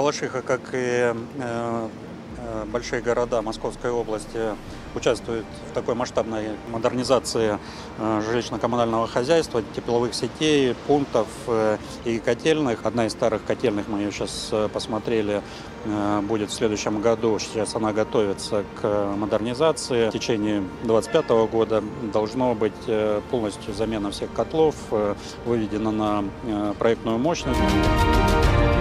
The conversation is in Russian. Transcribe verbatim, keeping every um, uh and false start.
Балашиха, как и э, большие города Московской области, участвуют в такой масштабной модернизации жилищно-коммунального хозяйства, тепловых сетей, пунктов и котельных. Одна из старых котельных, мы ее сейчас посмотрели, будет в следующем году. Сейчас она готовится к модернизации. В течение две тысячи двадцать пятого года должно быть полностью замена всех котлов, выведена на проектную мощность.